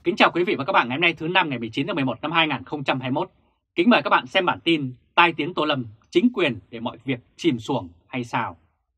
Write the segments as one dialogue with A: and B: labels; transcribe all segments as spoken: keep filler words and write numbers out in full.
A: Kính chào quý vị và các bạn ngày hôm nay thứ năm ngày mười chín tháng mười một năm hai nghìn không trăm hai mươi mốt. Kính mời các bạn xem bản tin tai tiếng Tô Lâm, chính quyền để mọi việc chìm xuồng hay sao?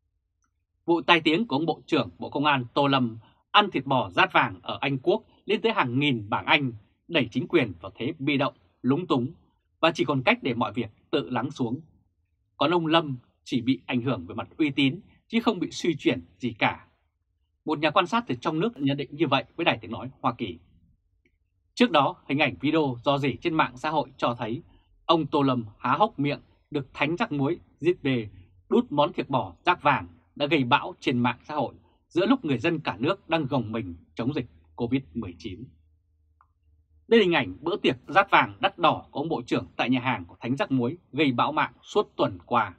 A: Vụ tai tiếng của ông Bộ trưởng Bộ Công an Tô Lâm ăn thịt bò rát vàng ở Anh Quốc lên tới hàng nghìn bảng Anh, đẩy chính quyền vào thế bị động, lúng túng và chỉ còn cách để mọi việc tự lắng xuống. Còn ông Lâm chỉ bị ảnh hưởng về mặt uy tín chứ không bị suy chuyển gì cả. Một nhà quan sát từ trong nước nhận định như vậy với Đài Tiếng Nói Hoa Kỳ. Trước đó, hình ảnh video rò rỉ trên mạng xã hội cho thấy ông Tô Lâm há hốc miệng được thánh rắc muối giết về đút món thịt bò rác vàng đã gây bão trên mạng xã hội giữa lúc người dân cả nước đang gồng mình chống dịch Covid mười chín. Đây là hình ảnh bữa tiệc rát vàng đắt đỏ của ông Bộ trưởng tại nhà hàng của thánh rắc muối gây bão mạng suốt tuần qua.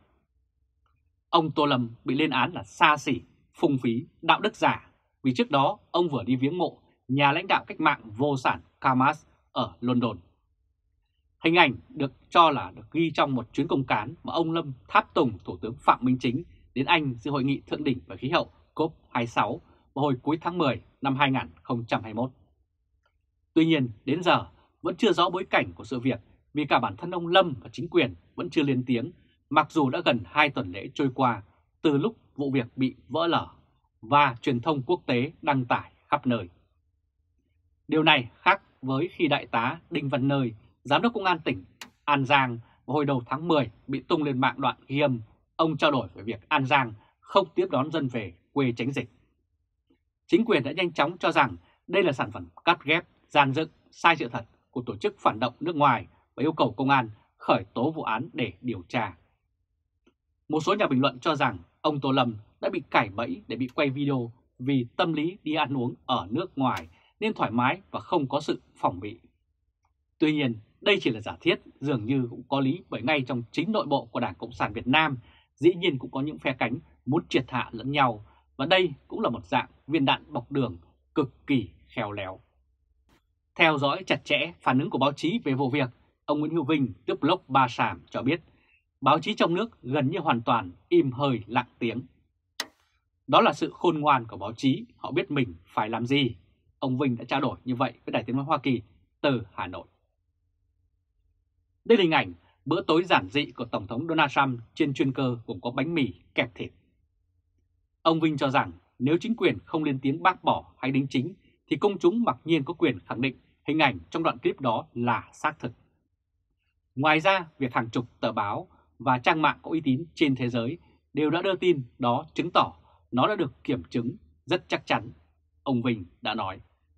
A: Ông Tô Lâm bị lên án là xa xỉ, phung phí, đạo đức giả vì trước đó ông vừa đi viếng mộ nhà lãnh đạo cách mạng vô sản Hamas ở London. Hình ảnh được cho là được ghi trong một chuyến công cán mà ông Lâm tháp tùng Thủ tướng Phạm Minh Chính đến Anh dự hội nghị thượng đỉnh về khí hậu COP hai mươi sáu vào hồi cuối tháng mười năm hai nghìn không trăm hai mươi mốt. Tuy nhiên, đến giờ vẫn chưa rõ bối cảnh của sự việc vì cả bản thân ông Lâm và chính quyền vẫn chưa lên tiếng, mặc dù đã gần hai tuần lễ trôi qua từ lúc vụ việc bị vỡ lở và truyền thông quốc tế đăng tải khắp nơi. Điều này khác với khi Đại tá Đinh Văn Nơi, Giám đốc Công an tỉnh An Giang vào hồi đầu tháng mười bị tung lên mạng đoạn ghi âm ông trao đổi về việc An Giang không tiếp đón dân về quê tránh dịch. Chính quyền đã nhanh chóng cho rằng đây là sản phẩm cắt ghép, gian dựng, sai sự thật của tổ chức phản động nước ngoài và yêu cầu công an khởi tố vụ án để điều tra. Một số nhà bình luận cho rằng ông Tô Lâm đã bị cải bẫy để bị quay video vì tâm lý đi ăn uống ở nước ngoài nên thoải mái và không có sự phòng bị. Tuy nhiên, đây chỉ là giả thiết, dường như cũng có lý bởi ngay trong chính nội bộ của Đảng Cộng sản Việt Nam dĩ nhiên cũng có những phe cánh muốn triệt hạ lẫn nhau và đây cũng là một dạng viên đạn bọc đường cực kỳ khéo léo. Theo dõi chặt chẽ phản ứng của báo chí về vụ việc, ông Nguyễn Hữu Vinh, tức blog Ba Sàm cho biết báo chí trong nước gần như hoàn toàn im hơi lặng tiếng. Đó là sự khôn ngoan của báo chí, họ biết mình phải làm gì. Ông Vinh đã trao đổi như vậy với Đài Tiếng Nói Hoa Kỳ từ Hà Nội. Đây là hình ảnh bữa tối giản dị của Tổng thống Donald Trump trên chuyên cơ gồm có bánh mì kẹp thịt. Ông Vinh cho rằng nếu chính quyền không lên tiếng bác bỏ hay đính chính thì công chúng mặc nhiên có quyền khẳng định hình ảnh trong đoạn clip đó là xác thực. Ngoài ra, việc hàng chục tờ báo và trang mạng có uy tín trên thế giới đều đã đưa tin đó chứng tỏ nó đã được kiểm chứng rất chắc chắn, ông Vinh đã nói.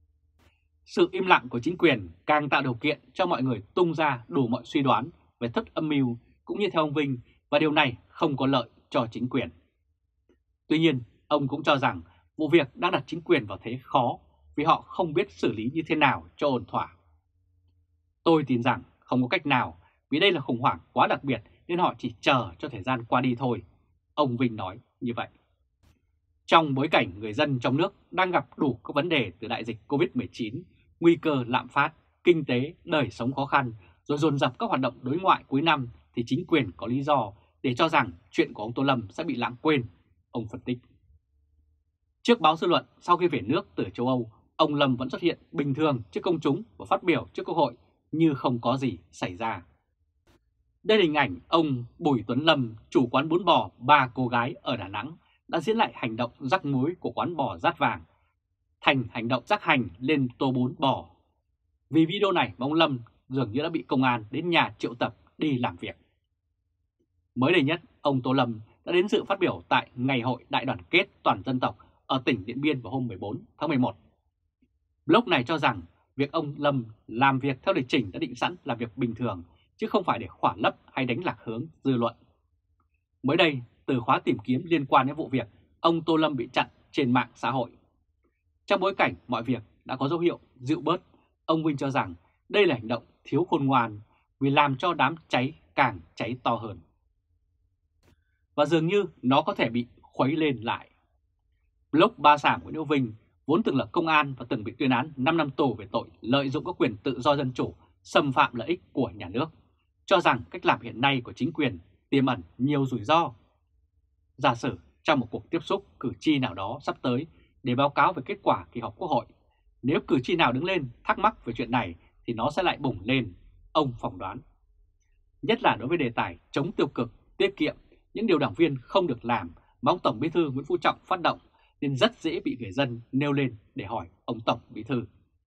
A: Sự im lặng của chính quyền càng tạo điều kiện cho mọi người tung ra đủ mọi suy đoán về thất âm mưu cũng như theo ông Vinh và điều này không có lợi cho chính quyền. Tuy nhiên, ông cũng cho rằng vụ việc đang đặt chính quyền vào thế khó vì họ không biết xử lý như thế nào cho ổn thỏa. Tôi tin rằng không có cách nào vì đây là khủng hoảng quá đặc biệt nên họ chỉ chờ cho thời gian qua đi thôi, ông Vinh nói như vậy. Trong bối cảnh người dân trong nước đang gặp đủ các vấn đề từ đại dịch Covid mười chín, nguy cơ lạm phát, kinh tế, đời sống khó khăn, rồi dồn dập các hoạt động đối ngoại cuối năm thì chính quyền có lý do để cho rằng chuyện của ông Tô Lâm sẽ bị lãng quên, ông phân tích. Trước báo dư luận sau khi về nước từ châu Âu, ông Lâm vẫn xuất hiện bình thường trước công chúng và phát biểu trước Quốc hội như không có gì xảy ra. Đây là hình ảnh ông Bùi Tuấn Lâm, chủ quán bún bò Ba Cô Gái ở Đà Nẵng, đã diễn lại hành động rắc muối của quán bò rát vàng thành hành động rắc hành lên tô bún bò. Vì video này ông Lâm dường như đã bị công an đến nhà triệu tập đi làm việc. Mới đây nhất, ông Tô Lâm đã đến dự phát biểu tại Ngày hội Đại đoàn kết toàn dân tộc ở tỉnh Điện Biên vào hôm mười bốn tháng mười một. Blog này cho rằng việc ông Lâm làm việc theo lịch trình đã định sẵn là việc bình thường chứ không phải để khỏa lấp hay đánh lạc hướng dư luận. Mới đây, từ khóa tìm kiếm liên quan đến vụ việc, ông Tô Lâm bị chặn trên mạng xã hội. Trong bối cảnh mọi việc đã có dấu hiệu dịu bớt, ông Vinh cho rằng đây là hành động thiếu khôn ngoan vì làm cho đám cháy càng cháy to hơn. Và dường như nó có thể bị khuấy lên lại. Blog Ba Sàm của Nguyễn Hữu Vinh vốn từng là công an và từng bị tuyên án năm năm tù về tội lợi dụng các quyền tự do dân chủ, xâm phạm lợi ích của nhà nước, cho rằng cách làm hiện nay của chính quyền tiềm ẩn nhiều rủi ro. Giả sử trong một cuộc tiếp xúc cử tri nào đó sắp tới để báo cáo về kết quả kỳ họp Quốc hội, Nếu cử tri nào đứng lên thắc mắc về chuyện này thì nó sẽ lại bùng lên, ông phỏng đoán. Nhất là đối với đề tài chống tiêu cực, tiết kiệm, những điều đảng viên không được làm mà ông Tổng Bí thư Nguyễn Phú Trọng phát động nên rất dễ bị người dân nêu lên để hỏi ông Tổng Bí thư.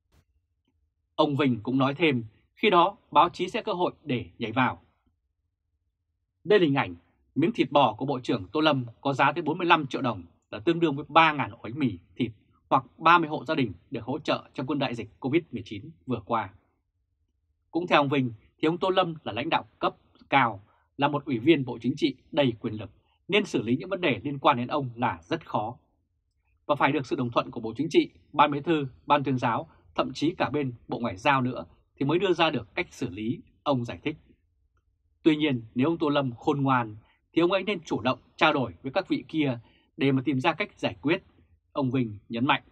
A: Ông Vinh cũng nói thêm, khi đó báo chí sẽ có cơ hội để nhảy vào. Đây là hình ảnh miếng thịt bò của Bộ trưởng Tô Lâm có giá tới bốn mươi lăm triệu đồng, là tương đương với ba nghìn ổ bánh mì thịt hoặc ba mươi hộ gia đình được hỗ trợ trong cơn đại dịch Covid mười chín vừa qua. Cũng theo ông Vinh thì ông Tô Lâm là lãnh đạo cấp cao, là một ủy viên Bộ Chính trị đầy quyền lực nên xử lý những vấn đề liên quan đến ông là rất khó. Và phải được sự đồng thuận của Bộ Chính trị, Ban Bí thư, Ban Tuyên giáo, thậm chí cả bên Bộ Ngoại giao nữa thì mới đưa ra được cách xử lý, ông giải thích. Tuy nhiên nếu ông Tô Lâm khôn ngoan thì ông ấy nên chủ động trao đổi với các vị kia để mà tìm ra cách giải quyết, ông Vinh nhấn mạnh.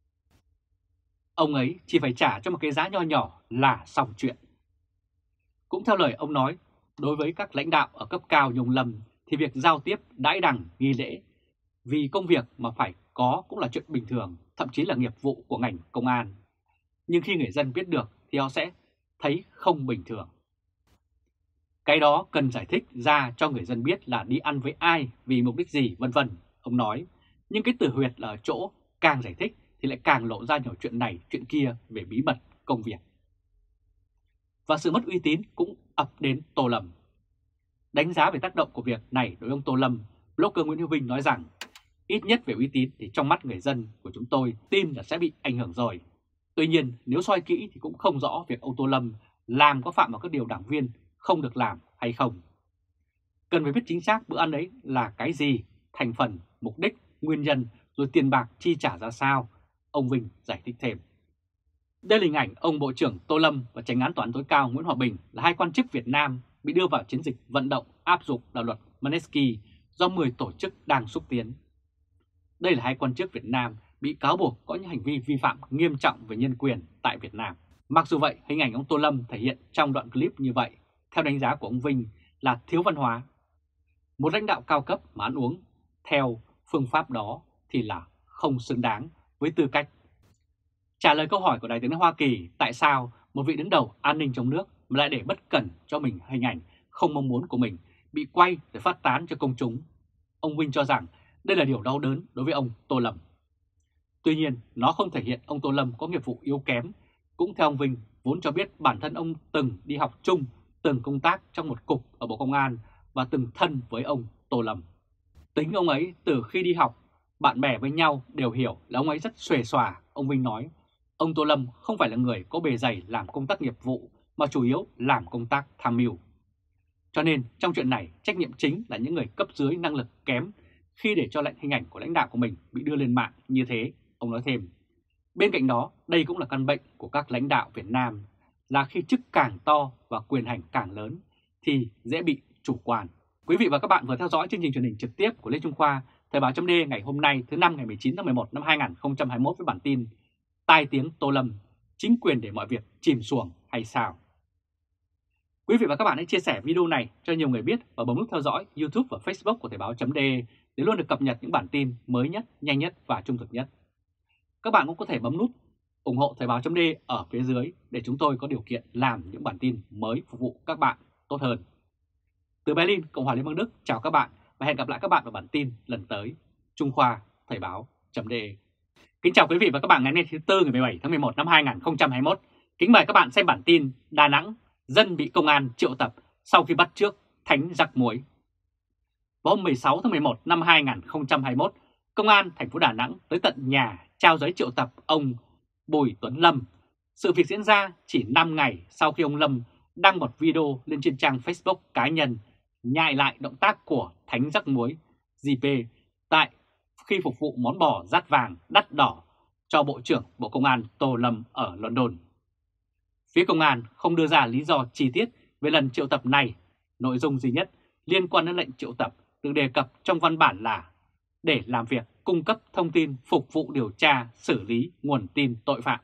A: Ông ấy chỉ phải trả cho một cái giá nho nhỏ là xong chuyện. Cũng theo lời ông nói, đối với các lãnh đạo ở cấp cao như ông Lâm thì việc giao tiếp đãi đằng nghi lễ vì công việc mà phải có cũng là chuyện bình thường, thậm chí là nghiệp vụ của ngành công an. Nhưng khi người dân biết được thì họ sẽ thấy không bình thường. Cái đó cần giải thích ra cho người dân biết là đi ăn với ai, vì mục đích gì, vân vân, ông nói. Nhưng cái tử huyệt là ở chỗ càng giải thích thì lại càng lộ ra nhiều chuyện này, chuyện kia về bí mật công việc. Và sự mất uy tín cũng ập đến Tô Lâm. Đánh giá về tác động của việc này đối với ông Tô Lâm, blogger Nguyễn Hữu Vinh nói rằng ít nhất về uy tín thì trong mắt người dân của chúng tôi tin là sẽ bị ảnh hưởng rồi. Tuy nhiên nếu soi kỹ thì cũng không rõ việc ông Tô Lâm làm có phạm vào các điều đảng viên không được làm hay không. Cần phải biết chính xác bữa ăn ấy là cái gì, thành phần, mục đích, nguyên nhân, rồi tiền bạc chi trả ra sao, ông Vinh giải thích thêm. Đây là hình ảnh ông Bộ trưởng Tô Lâm và Chánh án Tòa án tối cao Nguyễn Hòa Bình là hai quan chức Việt Nam bị đưa vào chiến dịch vận động áp dụng đạo luật Magnitsky do mười tổ chức đang xúc tiến. Đây là hai quan chức Việt Nam bị cáo buộc có những hành vi vi phạm nghiêm trọng về nhân quyền tại Việt Nam. Mặc dù vậy, hình ảnh ông Tô Lâm thể hiện trong đoạn clip như vậy, theo đánh giá của ông Vinh là thiếu văn hóa. Một lãnh đạo cao cấp mà ăn uống theo phương pháp đó thì là không xứng đáng với tư cách. Trả lời câu hỏi của Đài tiếng nói Hoa Kỳ tại sao một vị đứng đầu an ninh trong nước mà lại để bất cẩn cho mình hình ảnh không mong muốn của mình bị quay để phát tán cho công chúng, ông Vinh cho rằng đây là điều đau đớn đối với ông Tô Lâm. Tuy nhiên, nó không thể hiện ông Tô Lâm có nghiệp vụ yếu kém. Cũng theo ông Vinh, vốn cho biết bản thân ông từng đi học chung, từng công tác trong một cục ở Bộ Công an và từng thân với ông Tô Lâm. Tính ông ấy từ khi đi học, bạn bè với nhau đều hiểu là ông ấy rất xuề xòa, ông Vinh nói. Ông Tô Lâm không phải là người có bề dày làm công tác nghiệp vụ mà chủ yếu làm công tác tham mưu. Cho nên trong chuyện này trách nhiệm chính là những người cấp dưới năng lực kém khi để cho lệnh hình ảnh của lãnh đạo của mình bị đưa lên mạng như thế, ông nói thêm. Bên cạnh đó, đây cũng là căn bệnh của các lãnh đạo Việt Nam là khi chức càng to và quyền hành càng lớn thì dễ bị chủ quan. Quý vị và các bạn vừa theo dõi chương trình truyền hình trực tiếp của Lê Trung Khoa, Thời báo chấm D ngày hôm nay thứ năm ngày mười chín tháng mười một năm hai nghìn không trăm hai mươi mốt với bản tin Tai tiếng Tô Lâm, chính quyền để mọi việc chìm xuồng hay sao? Quý vị và các bạn hãy chia sẻ video này cho nhiều người biết và bấm nút theo dõi YouTube và Facebook của Thời báo chấm D để luôn được cập nhật những bản tin mới nhất, nhanh nhất và trung thực nhất. Các bạn cũng có thể bấm nút ủng hộ Thời báo chấm D ở phía dưới để chúng tôi có điều kiện làm những bản tin mới phục vụ các bạn tốt hơn. Từ Berlin, Cộng hòa Liên bang Đức, chào các bạn và hẹn gặp lại các bạn vào bản tin lần tới. Trung Khoa, Thời báo chấm D. Kính chào quý vị và các bạn ngày hôm nay thứ Tư ngày mười bảy tháng mười một năm hai nghìn không trăm hai mươi mốt. Kính mời các bạn xem bản tin Đà Nẵng, dân bị công an triệu tập sau khi bắt chước thánh giặc muối. Vào hôm mười sáu tháng mười một năm hai nghìn không trăm hai mươi mốt, Công an thành phố Đà Nẵng tới tận nhà trao giấy triệu tập ông Bùi Tuấn Lâm. Sự việc diễn ra chỉ năm ngày sau khi ông Lâm đăng một video lên trên trang Facebook cá nhân nhại lại động tác của thánh giặc muối giê pê tại khi phục vụ món bò rát vàng đắt đỏ cho Bộ trưởng Bộ Công an Tô Lâm ở London. Phía công an không đưa ra lý do chi tiết về lần triệu tập này. Nội dung duy nhất liên quan đến lệnh triệu tập được đề cập trong văn bản là để làm việc cung cấp thông tin phục vụ điều tra xử lý nguồn tin tội phạm.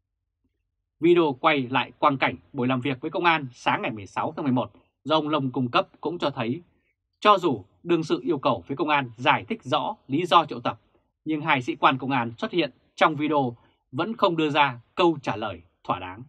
A: Video quay lại quang cảnh buổi làm việc với công an sáng ngày mười sáu tháng mười một do ông Lâm cung cấp cũng cho thấy cho dù đương sự yêu cầu phía công an giải thích rõ lý do triệu tập, nhưng hai sĩ quan công an xuất hiện trong video vẫn không đưa ra câu trả lời thỏa đáng.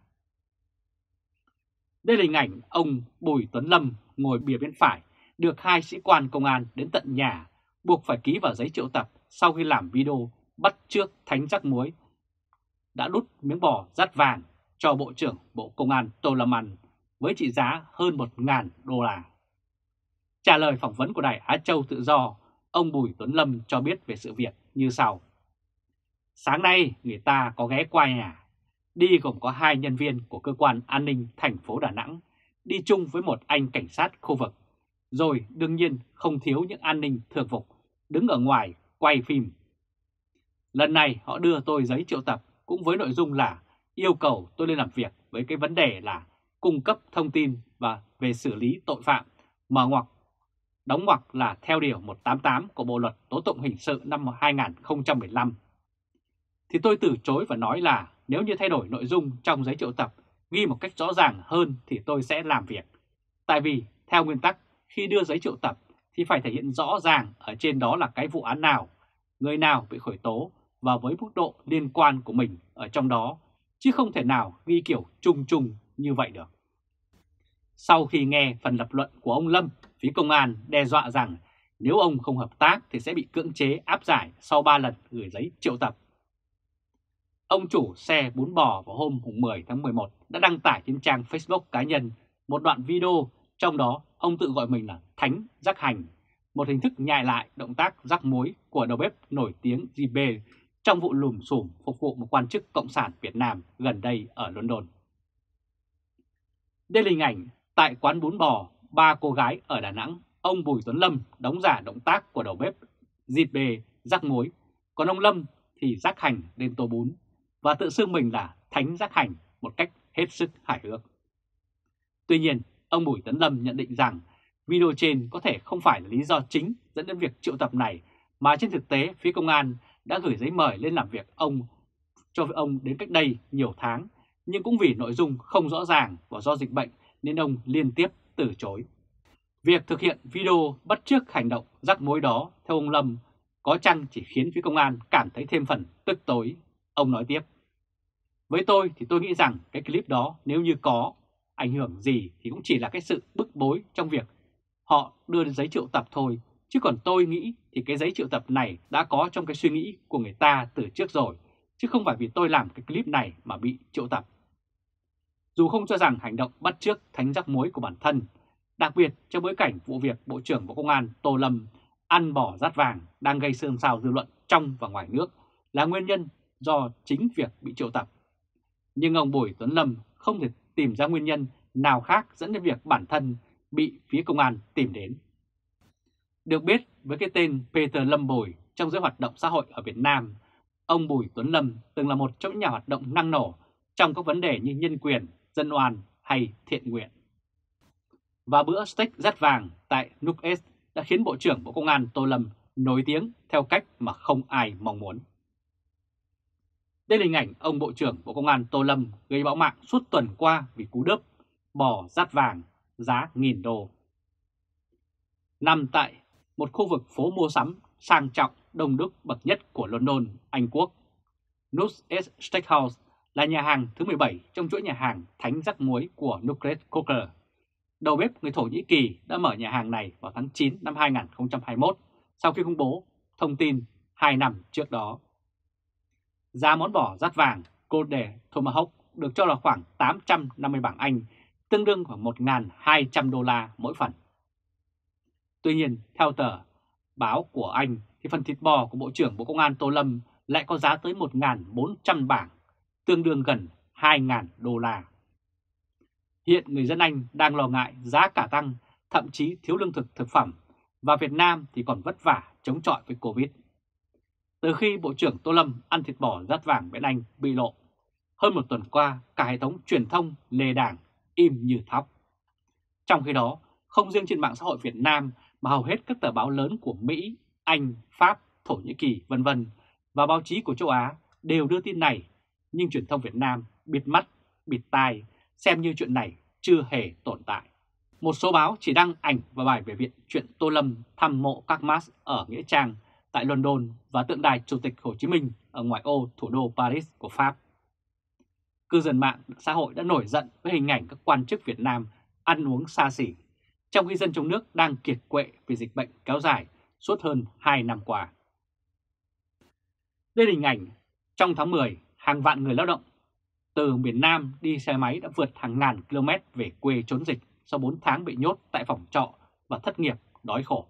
A: Đây là hình ảnh ông Bùi Tuấn Lâm ngồi bìa bên phải được hai sĩ quan công an đến tận nhà buộc phải ký vào giấy triệu tập sau khi làm video bắt chước thánh rắc muối đã đút miếng bò rát vàng cho Bộ trưởng Bộ Công an Tô Lâm ăn với trị giá hơn một nghìn đô la. Trả lời phỏng vấn của Đài Á Châu Tự Do, ông Bùi Tuấn Lâm cho biết về sự việc như sau. Sáng nay người ta có ghé qua nhà, đi gồm có hai nhân viên của cơ quan an ninh thành phố Đà Nẵng, đi chung với một anh cảnh sát khu vực, rồi đương nhiên không thiếu những an ninh thường phục đứng ở ngoài quay phim. Lần này họ đưa tôi giấy triệu tập cũng với nội dung là yêu cầu tôi lên làm việc với cái vấn đề là cung cấp thông tin và về xử lý tội phạm, mở ngoặc, đóng ngoặc là theo điều một trăm tám mươi tám của Bộ Luật Tố tụng Hình sự năm hai nghìn không trăm mười lăm. Thì tôi từ chối và nói là nếu như thay đổi nội dung trong giấy triệu tập ghi một cách rõ ràng hơn thì tôi sẽ làm việc. Tại vì theo nguyên tắc khi đưa giấy triệu tập thì phải thể hiện rõ ràng ở trên đó là cái vụ án nào, người nào bị khởi tố và với mức độ liên quan của mình ở trong đó, chứ không thể nào ghi kiểu chung chung như vậy được. Sau khi nghe phần lập luận của ông Lâm, phía công an đe dọa rằng nếu ông không hợp tác thì sẽ bị cưỡng chế áp giải sau ba lần gửi giấy triệu tập. Ông chủ xe bún bò vào hôm mười tháng mười một đã đăng tải trên trang Facebook cá nhân một đoạn video, trong đó ông tự gọi mình là Thánh Rắc Hành, một hình thức nhại lại động tác rắc muối của đầu bếp nổi tiếng giê bê trong vụ lùm xùm phục vụ một quan chức Cộng sản Việt Nam gần đây ở London. Đây là hình ảnh tại quán bún bò ba cô gái ở Đà Nẵng, ông Bùi Tuấn Lâm đóng giả động tác của đầu bếp giê bê rắc muối, còn ông Lâm thì rắc hành lên tô bún và tự xưng mình là Thánh Rắc Hành một cách hết sức hài hước. Tuy nhiên, ông Bùi Tuấn Lâm nhận định rằng video trên có thể không phải là lý do chính dẫn đến việc triệu tập này, mà trên thực tế phía công an đã gửi giấy mời lên làm việc ông cho ông đến cách đây nhiều tháng, nhưng cũng vì nội dung không rõ ràng và do dịch bệnh nên ông liên tiếp từ chối. Việc thực hiện video bắt chước hành động rắc muối đó theo ông Lâm có chăng chỉ khiến phía công an cảm thấy thêm phần tức tối. Ông nói tiếp, với tôi thì tôi nghĩ rằng cái clip đó nếu như có ảnh hưởng gì thì cũng chỉ là cái sự bức bối trong việc họ đưa đến giấy triệu tập thôi, chứ còn tôi nghĩ thì cái giấy triệu tập này đã có trong cái suy nghĩ của người ta từ trước rồi, chứ không phải vì tôi làm cái clip này mà bị triệu tập. Dù không cho rằng hành động bắt chước thánh rắc muối của bản thân, đặc biệt trong bối cảnh vụ việc Bộ trưởng Bộ Công an Tô Lâm ăn bò rát vàng đang gây xôn xao dư luận trong và ngoài nước là nguyên nhân do chính việc bị triệu tập. Nhưng ông Bùi Tuấn Lâm không thể tìm ra nguyên nhân nào khác dẫn đến việc bản thân bị phía công an tìm đến. Được biết với cái tên Peter Lâm Bùi trong giới hoạt động xã hội ở Việt Nam, ông Bùi Tuấn Lâm từng là một trong những nhà hoạt động năng nổ trong các vấn đề như nhân quyền, dân oan hay thiện nguyện. Và bữa steak rát vàng tại Nuuk đã khiến Bộ trưởng Bộ Công an Tô Lâm nổi tiếng theo cách mà không ai mong muốn. Đây là hình ảnh ông Bộ trưởng Bộ Công an Tô Lâm gây bão mạng suốt tuần qua vì cú đớp bò rát vàng giá nghìn đô. Nằm tại một khu vực phố mua sắm sang trọng đông đúc bậc nhất của London, Anh Quốc, Nuuk Steakhouse là nhà hàng thứ mười bảy trong chuỗi nhà hàng Thánh Rắc Muối của Nuuk Cooker. Đầu bếp người Thổ Nhĩ Kỳ đã mở nhà hàng này vào tháng chín năm hai nghìn không trăm hai mươi mốt sau khi công bố thông tin hai năm trước đó. Giá món bò rát vàng Golden Tomahawk được cho là khoảng tám trăm năm mươi bảng Anh, tương đương khoảng một nghìn hai trăm đô la mỗi phần. Tuy nhiên, theo tờ báo của Anh, thì phần thịt bò của Bộ trưởng Bộ Công an Tô Lâm lại có giá tới một nghìn bốn trăm bảng, tương đương gần hai nghìn đô la. Hiện người dân Anh đang lo ngại giá cả tăng, thậm chí thiếu lương thực thực phẩm, và Việt Nam thì còn vất vả chống chọi với Covid. Từ khi Bộ trưởng Tô Lâm ăn thịt bò rát vàng bên Anh bị lộ, hơn một tuần qua cả hệ thống truyền thông lề đảng im như thóc. Trong khi đó, không riêng trên mạng xã hội Việt Nam mà hầu hết các tờ báo lớn của Mỹ, Anh, Pháp, Thổ Nhĩ Kỳ, vân vân và báo chí của châu Á đều đưa tin này, nhưng truyền thông Việt Nam bịt mắt, bịt tai, xem như chuyện này chưa hề tồn tại. Một số báo chỉ đăng ảnh và bài về việc chuyện Tô Lâm thăm mộ các Mars ở Nghĩa Trang tại London và tượng đài Chủ tịch Hồ Chí Minh ở ngoại ô thủ đô Paris của Pháp. Cư dân mạng xã hội đã nổi giận với hình ảnh các quan chức Việt Nam ăn uống xa xỉ, trong khi dân trong nước đang kiệt quệ vì dịch bệnh kéo dài suốt hơn hai năm qua. Đây là hình ảnh trong tháng mười, hàng vạn người lao động từ miền Nam đi xe máy đã vượt hàng ngàn km về quê trốn dịch sau bốn tháng bị nhốt tại phòng trọ và thất nghiệp, đói khổ.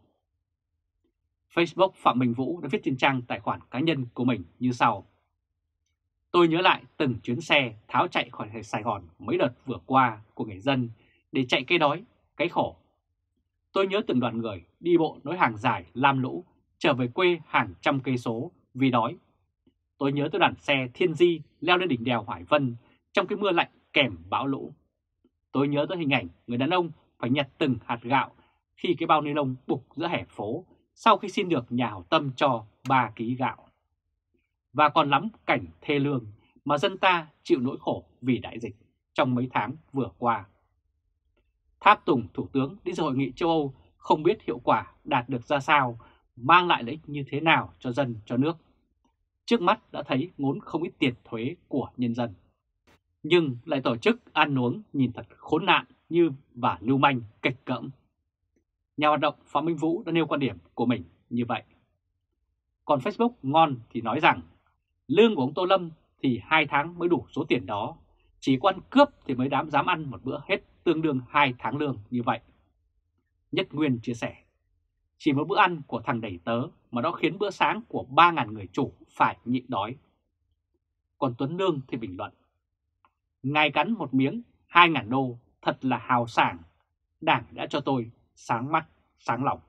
A: Facebook Phạm Minh Vũ đã viết trên trang tài khoản cá nhân của mình như sau. Tôi nhớ lại từng chuyến xe tháo chạy khỏi Sài Gòn mấy đợt vừa qua của người dân để chạy cái đói, cái khổ. Tôi nhớ từng đoàn người đi bộ nối hàng dài lam lũ trở về quê hàng trăm cây số vì đói. Tôi nhớ tới đoàn xe Thiên Di leo lên đỉnh đèo Hải Vân trong cái mưa lạnh kèm bão lũ. Tôi nhớ tới hình ảnh người đàn ông phải nhặt từng hạt gạo khi cái bao ni lông bục giữa hè phố sau khi xin được nhà hảo tâm cho ba ký gạo. Và còn lắm cảnh thê lương mà dân ta chịu nỗi khổ vì đại dịch trong mấy tháng vừa qua. Tháp tùng Thủ tướng đi dự hội nghị châu Âu không biết hiệu quả đạt được ra sao, mang lại lợi ích như thế nào cho dân, cho nước. Trước mắt đã thấy ngốn không ít tiền thuế của nhân dân. Nhưng lại tổ chức ăn uống nhìn thật khốn nạn như và lưu manh kịch cỡm. Nhà hoạt động Phạm Minh Vũ đã nêu quan điểm của mình như vậy. Còn Facebook ngon thì nói rằng lương của ông Tô Lâm thì hai tháng mới đủ số tiền đó, chỉ có ăn cướp thì mới dám dám ăn một bữa hết tương đương hai tháng lương như vậy. Nhất Nguyên chia sẻ, chỉ một bữa ăn của thằng đẩy tớ mà nó khiến bữa sáng của ba nghìn người chủ phải nhịn đói. Còn Tuấn Lương thì bình luận, ngày cắn một miếng hai nghìn đô thật là hào sảng, Đảng đã cho tôi sáng mắt, sáng lòng.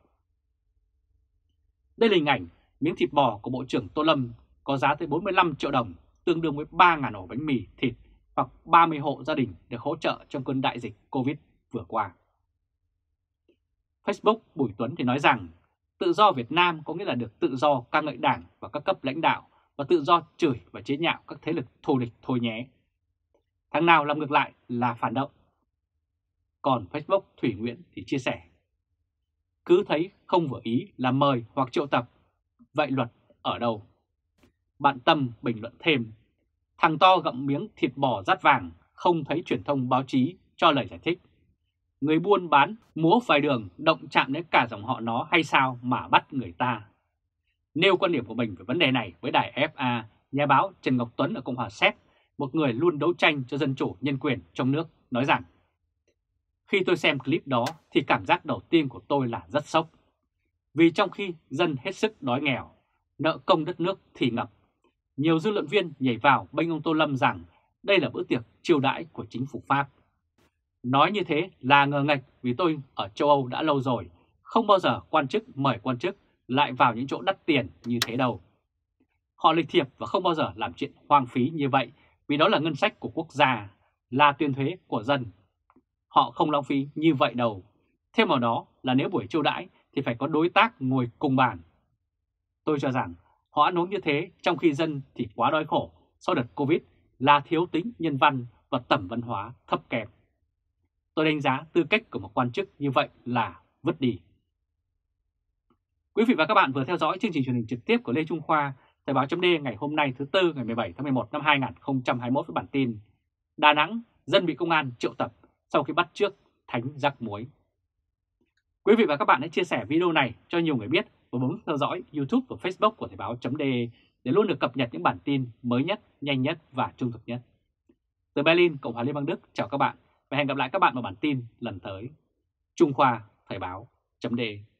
A: Đây là hình ảnh miếng thịt bò của Bộ trưởng Tô Lâm có giá tới bốn mươi lăm triệu đồng, tương đương với ba nghìn ổ bánh mì thịt hoặc ba mươi hộ gia đình được hỗ trợ trong cơn đại dịch Covid vừa qua. Facebook Bùi Tuấn thì nói rằng tự do Việt Nam có nghĩa là được tự do ca ngợi Đảng và các cấp lãnh đạo và tự do chửi và chế nhạo các thế lực thù địch thôi nhé. Thằng nào làm ngược lại là phản động. Còn Facebook Thủy Nguyễn thì chia sẻ, cứ thấy không vừa ý là mời hoặc triệu tập, vậy luật ở đâu? Bạn Tâm bình luận thêm, thằng to gặm miếng thịt bò rát vàng, không thấy truyền thông báo chí cho lời giải thích. Người buôn bán múa vài đường động chạm đến cả dòng họ nó hay sao mà bắt người ta? Nêu quan điểm của mình về vấn đề này với đài ép a, nhà báo Trần Ngọc Tuấn ở Cộng hòa Séc, một người luôn đấu tranh cho dân chủ nhân quyền trong nước, nói rằng khi tôi xem clip đó thì cảm giác đầu tiên của tôi là rất sốc. Vì trong khi dân hết sức đói nghèo, nợ công đất nước thì ngập, nhiều dư luận viên nhảy vào bênh ông Tô Lâm rằng đây là bữa tiệc chiêu đãi của chính phủ Pháp. Nói như thế là ngờ nghệch vì tôi ở châu Âu đã lâu rồi, không bao giờ quan chức mời quan chức lại vào những chỗ đắt tiền như thế đâu. Họ lịch thiệp và không bao giờ làm chuyện hoang phí như vậy vì đó là ngân sách của quốc gia, là tiền thuế của dân. Họ không lãng phí như vậy đâu. Thêm vào đó là nếu buổi chiêu đãi thì phải có đối tác ngồi cùng bàn. Tôi cho rằng họ ăn uống như thế trong khi dân thì quá đói khổ sau đợt Covid là thiếu tính nhân văn và tầm văn hóa thấp kém. Tôi đánh giá tư cách của một quan chức như vậy là vứt đi. Quý vị và các bạn vừa theo dõi chương trình truyền hình trực tiếp của Lê Trung Khoa, Thời báo chấm D ngày hôm nay thứ Tư ngày mười bảy tháng mười một năm hai nghìn không trăm hai mươi mốt với bản tin Đà Nẵng, dân bị công an triệu tập sau khi bắt chước thánh rắc muối. Quý vị và các bạn hãy chia sẻ video này cho nhiều người biết và bấm theo dõi YouTube và Facebook của Thời báo chấm D để luôn được cập nhật những bản tin mới nhất, nhanh nhất và trung thực nhất. Từ Berlin, Cộng hòa Liên bang Đức, chào các bạn và hẹn gặp lại các bạn vào bản tin lần tới. Trung Khoa, Thời báo chấm D.